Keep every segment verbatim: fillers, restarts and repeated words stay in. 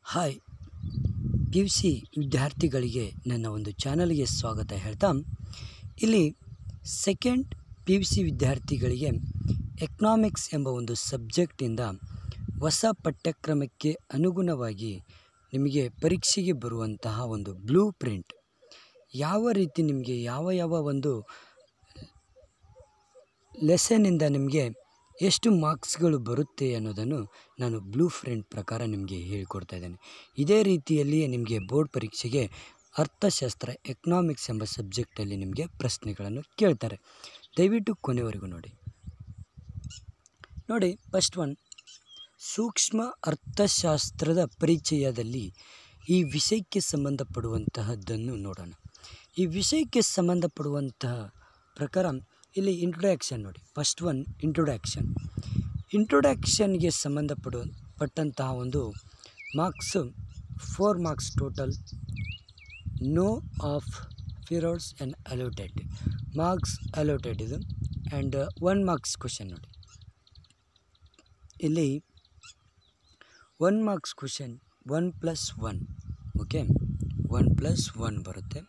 Hi P U C ವಿದ್ಯಾರ್ಥಿಗಳಿಗೆ ನನ್ನ ಒಂದು ಚಾನಲ್ಗೆ ಸ್ವಾಗತ ಹೇಳ್ತಾ, ಇಲ್ಲಿ ಸೆಕೆಂಡ್ ಪಿ ಯು ಸಿ ವಿದ್ಯಾರ್ಥಿಗಳಿಗೆ ಎಕನಾಮಿಕ್ಸ್ ಎಂಬ ಒಂದು ಸಬ್ಜೆಕ್ಟಿಂದ ಹೊಸ ಪಠ್ಯಕ್ರಮಕ್ಕೆ ಅನುಗುಣವಾಗಿ ನಿಮಗೆ ಪರೀಕ್ಷೆಗೆ ಬರುವಂತಹ ಒಂದು ಬ್ಲೂ ಪ್ರಿಂಟ್, ಯಾವ ರೀತಿ ನಿಮಗೆ ಯಾವ ಯಾವ ಒಂದು ಲೆಸನ್ನಿಂದ ನಿಮಗೆ ಎಷ್ಟು ಮಾರ್ಕ್ಸ್ಗಳು ಬರುತ್ತೆ ಅನ್ನೋದನ್ನು ನಾನು ಬ್ಲೂ ಪ್ರಿಂಟ್ ಪ್ರಕಾರ ನಿಮಗೆ ಹೇಳಿಕೊಡ್ತಾ ಇದ್ದೇನೆ. ಇದೇ ರೀತಿಯಲ್ಲಿಯೇ ನಿಮಗೆ ಬೋರ್ಡ್ ಪರೀಕ್ಷೆಗೆ ಅರ್ಥಶಾಸ್ತ್ರ ಎಕನಾಮಿಕ್ಸ್ ಎಂಬ ಸಬ್ಜೆಕ್ಟಲ್ಲಿ ನಿಮಗೆ ಪ್ರಶ್ನೆಗಳನ್ನು ಕೇಳ್ತಾರೆ. ದಯವಿಟ್ಟು ಕೊನೆವರೆಗೂ ನೋಡಿ ನೋಡಿ ಫಸ್ಟ್ ಒನ್, ಸೂಕ್ಷ್ಮ ಅರ್ಥಶಾಸ್ತ್ರದ ಪರಿಚಯದಲ್ಲಿ ಈ ವಿಷಯಕ್ಕೆ ಸಂಬಂಧಪಡುವಂತಹದ್ದನ್ನು ನೋಡೋಣ. ಈ ವಿಷಯಕ್ಕೆ ಸಂಬಂಧಪಡುವಂತಹ ಪ್ರಕಾರ ಇಲ್ಲಿ ಇಂಟ್ರೊಡಕ್ಷನ್ ನೋಡಿ. First one introduction. ಇಂಟ್ರೊಡಕ್ಷನ್ಗೆ ಸಂಬಂಧಪಡುವ ಪಟ್ಟಂತಹ ಒಂದು marks four marks total. No of periods and allotted marks allotted ಇದು. ಆ್ಯಂಡ್ ಒನ್ ಮಾರ್ಕ್ಸ್ ಕ್ವಶನ್ ನೋಡಿ. ಇಲ್ಲಿ one marks question one plus one, okay, one plus one ಬರುತ್ತೆ.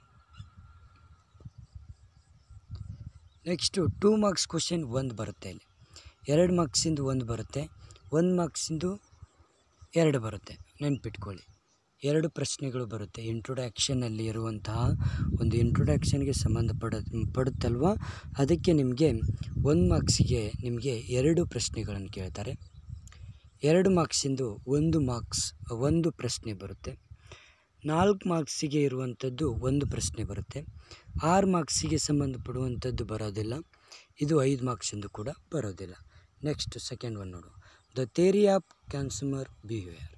ನೆಕ್ಸ್ಟು ಟೂ ಮಾರ್ಕ್ಸ್ ಕ್ವಶನ್ ಒಂದು ಬರುತ್ತೆ. ಇಲ್ಲಿ ಎರಡು ಮಾರ್ಕ್ಸಿಂದು ಒಂದು ಬರುತ್ತೆ, ಒಂದು ಮಾರ್ಕ್ಸಿಂದು ಎರಡು ಬರುತ್ತೆ. ನೆನ್ಪಿಟ್ಕೊಳ್ಳಿ, ಎರಡು ಪ್ರಶ್ನೆಗಳು ಬರುತ್ತೆ. ಇಂಟ್ರೊಡಕ್ಷನಲ್ಲಿ ಇರುವಂತಹ ಒಂದು ಇಂಟ್ರೊಡಕ್ಷನ್ಗೆ ಸಂಬಂಧಪಡ ಪಡುತ್ತಲ್ವ, ಅದಕ್ಕೆ ನಿಮಗೆ ಒಂದು ಮಾರ್ಕ್ಸಿಗೆ ನಿಮಗೆ ಎರಡು ಪ್ರಶ್ನೆಗಳನ್ನು ಕೇಳ್ತಾರೆ. ಎರಡು ಮಾರ್ಕ್ಸಿಂದು ಒಂದು ಮಾರ್ಕ್ಸ್ ಒಂದು ಪ್ರಶ್ನೆ ಬರುತ್ತೆ. ನಾಲ್ಕು ಮಾರ್ಕ್ಸಿಗೆ ಇರುವಂಥದ್ದು ಒಂದು ಪ್ರಶ್ನೆ ಬರುತ್ತೆ. ಆರು ಮಾರ್ಕ್ಸಿಗೆ ಸಂಬಂಧಪಡುವಂಥದ್ದು ಬರೋದಿಲ್ಲ. ಇದು ಐದು ಮಾರ್ಕ್ಸಿಂದು ಕೂಡ ಬರೋದಿಲ್ಲ. ನೆಕ್ಸ್ಟ್ ಸೆಕೆಂಡ್ ಒನ್ ನೋಡು, the theory of consumer behaviour.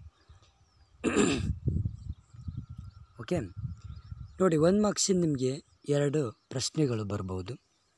Okay ನೋಡಿ, ಒಂದು ಮಾರ್ಕ್ಸಿಂದ ನಿಮಗೆ ಎರಡು ಪ್ರಶ್ನೆಗಳು ಬರ್ಬೋದು.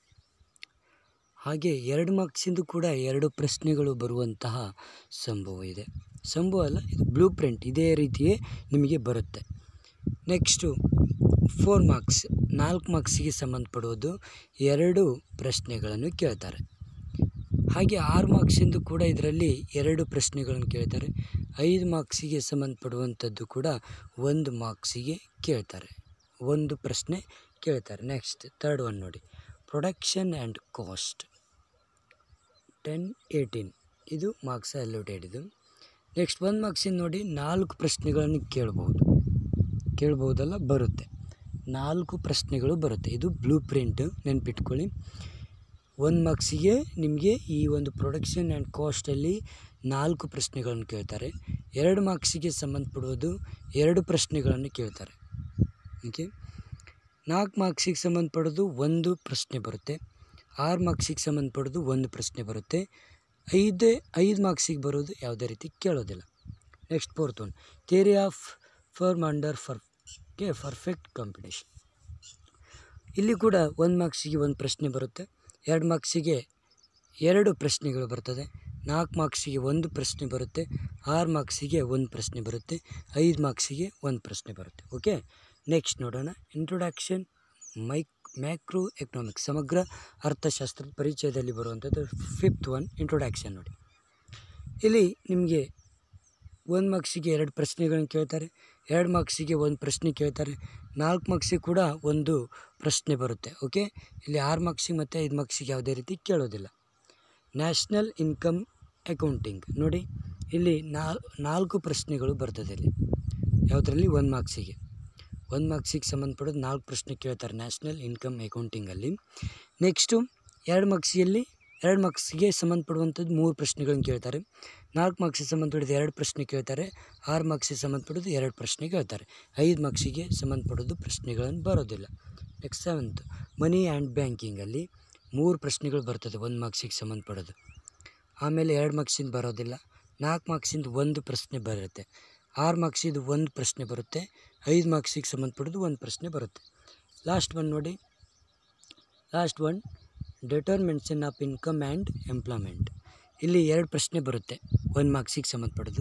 ಹಾಗೆ ಎರಡು ಮಾರ್ಕ್ಸಿಂದು ಕೂಡ ಎರಡು ಪ್ರಶ್ನೆಗಳು ಬರುವಂತಹ ಸಂಭವ ಇದೆ. ಸಂಭವ ಅಲ್ಲ, ಇದು ಬ್ಲೂ ಪ್ರಿಂಟ್ ಇದೇ ರೀತಿಯೇ ನಿಮಗೆ ಬರುತ್ತೆ. ನೆಕ್ಸ್ಟು ಫೋರ್ ಮಾರ್ಕ್ಸ್, ನಾಲ್ಕು ಮಾರ್ಕ್ಸಿಗೆ ಸಂಬಂಧಪಡುವುದು ಎರಡು ಪ್ರಶ್ನೆಗಳನ್ನು ಕೇಳ್ತಾರೆ. ಹಾಗೆ ಆರು ಮಾರ್ಕ್ಸಿಂದು ಕೂಡ ಇದರಲ್ಲಿ ಎರಡು ಪ್ರಶ್ನೆಗಳನ್ನು ಕೇಳ್ತಾರೆ. ಐದು ಮಾರ್ಕ್ಸಿಗೆ ಸಂಬಂಧಪಡುವಂಥದ್ದು ಕೂಡ ಒಂದು ಮಾರ್ಕ್ಸಿಗೆ ಕೇಳ್ತಾರೆ, ಒಂದು ಪ್ರಶ್ನೆ ಕೇಳ್ತಾರೆ. ನೆಕ್ಸ್ಟ್ ಥರ್ಡ್ ಒನ್ ನೋಡಿ, production and cost ten eighteen, ಇದು ಮಾರ್ಕ್ಸ್ ಅಲೋಟೆಡ್ ಇದು. ನೆಕ್ಸ್ಟ್ ಒಂದು ಮಾರ್ಕ್ಸಿಂದ ನೋಡಿ ನಾಲ್ಕು ಪ್ರಶ್ನೆಗಳನ್ನು ಕೇಳ್ಬೋದು, ಕೇಳ್ಬೋದಲ್ಲ ಬರುತ್ತೆ, ನಾಲ್ಕು ಪ್ರಶ್ನೆಗಳು ಬರುತ್ತೆ. ಇದು ಬ್ಲೂ ಪ್ರಿಂಟ್, ನೆನ್ಪಿಟ್ಕೊಳ್ಳಿ. ಒಂದು ಮಾರ್ಕ್ಸಿಗೆ ನಿಮಗೆ ಈ ಒಂದು ಪ್ರೊಡಕ್ಷನ್ ಆ್ಯಂಡ್ ಕಾಸ್ಟಲ್ಲಿ ನಾಲ್ಕು ಪ್ರಶ್ನೆಗಳನ್ನು ಕೇಳ್ತಾರೆ. ಎರಡು ಮಾರ್ಕ್ಸಿಗೆ ಸಂಬಂಧಪಡುವುದು ಎರಡು ಪ್ರಶ್ನೆಗಳನ್ನು ಕೇಳ್ತಾರೆ. ಓಕೆ, ನಾಲ್ಕು ಮಾರ್ಕ್ಸಿಗೆ ಸಂಬಂಧಪಡೋದು ಒಂದು ಪ್ರಶ್ನೆ ಬರುತ್ತೆ. ಆರು ಮಾರ್ಕ್ಸಿಗೆ ಸಂಬಂಧಪಡೋದು ಒಂದು ಪ್ರಶ್ನೆ ಬರುತ್ತೆ. ಐದೇ ಐದು ಮಾರ್ಕ್ಸಿಗೆ ಬರೋದು ಯಾವುದೇ ರೀತಿ ಕೇಳೋದಿಲ್ಲ. Next fourth one, theory of firm under ಫರ್ ಕೆ ಪರ್ಫೆಕ್ಟ್ ಕಾಂಪಿಟೇಷನ್. ಇಲ್ಲಿ ಕೂಡ ಒಂದು ಮಾರ್ಕ್ಸಿಗೆ ಒಂದು ಪ್ರಶ್ನೆ ಬರುತ್ತೆ. ಎರಡು ಮಾರ್ಕ್ಸಿಗೆ ಎರಡು ಪ್ರಶ್ನೆಗಳು ಬರ್ತದೆ. ನಾಲ್ಕು ಮಾರ್ಕ್ಸಿಗೆ ಒಂದು ಪ್ರಶ್ನೆ ಬರುತ್ತೆ. ಆರು ಮಾರ್ಕ್ಸಿಗೆ ಒಂದು ಪ್ರಶ್ನೆ ಬರುತ್ತೆ. ಐದು ಮಾರ್ಕ್ಸಿಗೆ ಒಂದು ಪ್ರಶ್ನೆ ಬರುತ್ತೆ. ಓಕೆ, ನೆಕ್ಸ್ಟ್ ನೋಡೋಣ, ಇಂಟ್ರೊಡಕ್ಷನ್ ಮೈಕ್ ಮ್ಯಾಕ್ರೋ ಎಕನಾಮಿಕ್ಸ್, ಸಮಗ್ರ ಅರ್ಥಶಾಸ್ತ್ರದ ಪರಿಚಯದಲ್ಲಿ ಬರುವಂಥದ್ದು ಫಿಫ್ತ್ ಒನ್, ಇಂಟ್ರೊಡಕ್ಷನ್ ನೋಡಿ. ಇಲ್ಲಿ ನಿಮಗೆ ಒಂದು ಮಾರ್ಕ್ಸಿಗೆ ಎರಡು ಪ್ರಶ್ನೆಗಳನ್ನು ಕೇಳ್ತಾರೆ. ಎರಡು ಮಾರ್ಕ್ಸಿಗೆ ಒಂದು ಪ್ರಶ್ನೆ ಕೇಳ್ತಾರೆ. ನಾಲ್ಕು ಮಾರ್ಕ್ಸಿಗೆ ಕೂಡ ಒಂದು ಪ್ರಶ್ನೆ ಬರುತ್ತೆ. ಓಕೆ, ಇಲ್ಲಿ ಆರು ಮಾರ್ಕ್ಸಿಗೆ ಮತ್ತು ಐದು ಮಾರ್ಕ್ಸಿಗೆ ಯಾವುದೇ ರೀತಿ ಕೇಳೋದಿಲ್ಲ. ನ್ಯಾಷನಲ್ ಇನ್ಕಮ್ ಅಕೌಂಟಿಂಗ್ ನೋಡಿ, ಇಲ್ಲಿ ನಾಲ್ಕು ಪ್ರಶ್ನೆಗಳು ಬರ್ತದೆ. ಇಲ್ಲಿ ಯಾವುದರಲ್ಲಿ ಒಂದು ಮಾರ್ಕ್ಸಿಗೆ ಒಂದು ಮಾರ್ಕ್ಸಿಗೆ ಸಂಬಂಧಪಡೋದು ನಾಲ್ಕು ಪ್ರಶ್ನೆ ಕೇಳ್ತಾರೆ ನ್ಯಾಷನಲ್ ಇನ್ಕಮ್ ಅಕೌಂಟಿಂಗಲ್ಲಿ. ನೆಕ್ಸ್ಟು ಎರಡು ಮಾರ್ಕ್ಸಿಯಲ್ಲಿ ಎರಡು ಮಾರ್ಕ್ಸಿಗೆ ಸಂಬಂಧಪಡುವಂಥದ್ದು ಮೂರು ಪ್ರಶ್ನೆಗಳನ್ನು ಕೇಳ್ತಾರೆ. ನಾಲ್ಕು ಮಾರ್ಕ್ಸಿಗೆ ಸಂಬಂಧಪಡೋದು ಎರಡು ಪ್ರಶ್ನೆ ಕೇಳ್ತಾರೆ. ಆರು ಮಾರ್ಕ್ಸಿಗೆ ಸಂಬಂಧಪಡೋದು ಎರಡು ಪ್ರಶ್ನೆ ಕೇಳ್ತಾರೆ. ಐದು ಮಾರ್ಕ್ಸಿಗೆ ಸಂಬಂಧಪಡೋದು ಪ್ರಶ್ನೆಗಳನ್ನು ಬರೋದಿಲ್ಲ. ನೆಕ್ಸ್ಟ್ ಸೆವೆಂತ್, ಮನಿ ಆ್ಯಂಡ್ ಬ್ಯಾಂಕಿಂಗಲ್ಲಿ ಮೂರು ಪ್ರಶ್ನೆಗಳು ಬರ್ತದೆ ಒಂದು ಮಾರ್ಕ್ಸಿಗೆ ಸಂಬಂಧಪಡೋದು. ಆಮೇಲೆ ಎರಡು ಮಾರ್ಕ್ಸಿಂದ ಬರೋದಿಲ್ಲ. ನಾಲ್ಕು ಮಾರ್ಕ್ಸಿಂದ ಒಂದು ಪ್ರಶ್ನೆ ಬರುತ್ತೆ. ಆರು ಮಾರ್ಕ್ಸಿದು ಒಂದು ಪ್ರಶ್ನೆ ಬರುತ್ತೆ. ಐದು ಮಾರ್ಕ್ಸಿಗೆ ಸಂಬಂಧಪಡೋದು ಒಂದು ಪ್ರಶ್ನೆ ಬರುತ್ತೆ. ಲಾಸ್ಟ್ ಒನ್ ನೋಡಿ, last one determination of income and employment. ಇಲ್ಲಿ ಎರಡು ಪ್ರಶ್ನೆ ಬರುತ್ತೆ ಒಂದು ಮಾರ್ಕ್ಸಿಗೆ ಸಂಬಂಧಪಡೋದು.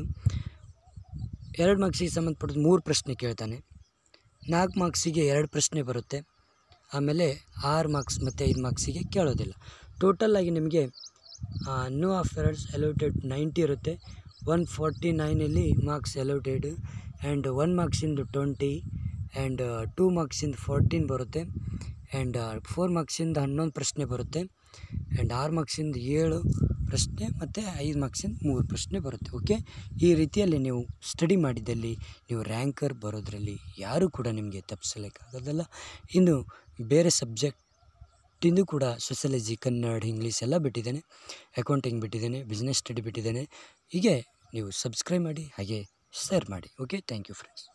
ಎರಡು ಮಾರ್ಕ್ಸಿಗೆ ಸಂಬಂಧಪಡೋದು ಮೂರು ಪ್ರಶ್ನೆ ಕೇಳ್ತಾನೆ. ನಾಲ್ಕು ಮಾರ್ಕ್ಸಿಗೆ ಎರಡು ಪ್ರಶ್ನೆ ಬರುತ್ತೆ. ಆಮೇಲೆ ಆರು ಮಾರ್ಕ್ಸ್ ಮತ್ತು ಐದು ಮಾರ್ಕ್ಸಿಗೆ ಕೇಳೋದಿಲ್ಲ. ಟೋಟಲಾಗಿ ನಿಮಗೆ ನೋ ಅಫೇರ್ಸ್ ಅಲೋಟೆಡ್ ನೈಂಟಿ ಇರುತ್ತೆ. ಒನ್ ಫಾರ್ಟಿ ನೈನಲ್ಲಿ ಮಾರ್ಕ್ಸ್ ಅಲೋಟೆಡ್ ಆ್ಯಂಡ್ ಒನ್ ಮಾರ್ಕ್ಸಿಂದು ಟ್ವೆಂಟಿ ಆ್ಯಂಡ್ ಟೂ ಮಾರ್ಕ್ಸಿಂದು ಫೋರ್ಟೀನ್ ಬರುತ್ತೆ ಆ್ಯಂಡ್ ಫೋರ್ ಮಾರ್ಕ್ಸಿಂದ ಹನ್ನೊಂದು ಪ್ರಶ್ನೆ ಬರುತ್ತೆ ಆ್ಯಂಡ್ ಆರು ಮಾರ್ಕ್ಸಿಂದ ಏಳು ಪ್ರಶ್ನೆ ಮತ್ತು ಐದು ಮಾರ್ಕ್ಸಿಂದ ಮೂರು ಪ್ರಶ್ನೆ ಬರುತ್ತೆ. ಓಕೆ, ಈ ರೀತಿಯಲ್ಲಿ ನೀವು ಸ್ಟಡಿ ಮಾಡಿದಲ್ಲಿ ನೀವು ರ್ಯಾಂಕರ್ ಬರೋದರಲ್ಲಿ ಯಾರೂ ಕೂಡ ನಿಮಗೆ ತಪ್ಪಿಸಲಿಕ್ಕಾಗೋದಲ್ಲ. ಇನ್ನು ಬೇರೆ ಸಬ್ಜೆಕ್ಟಿಂದು ಕೂಡ ಸೋಷಿಯಾಲಜಿ, ಕನ್ನಡ, ಇಂಗ್ಲೀಷ್ ಎಲ್ಲ ಬಿಟ್ಟಿದ್ದೇನೆ, ಅಕೌಂಟಿಂಗ್ ಬಿಟ್ಟಿದ್ದೇನೆ, ಬಿಸ್ನೆಸ್ ಸ್ಟಡಿ ಬಿಟ್ಟಿದ್ದೇನೆ. ಹೀಗೆ ನೀವು ಸಬ್ಸ್ಕ್ರೈಬ್ ಮಾಡಿ, ಹಾಗೆ ಶೇರ್ ಮಾಡಿ. Okay, thank you friends.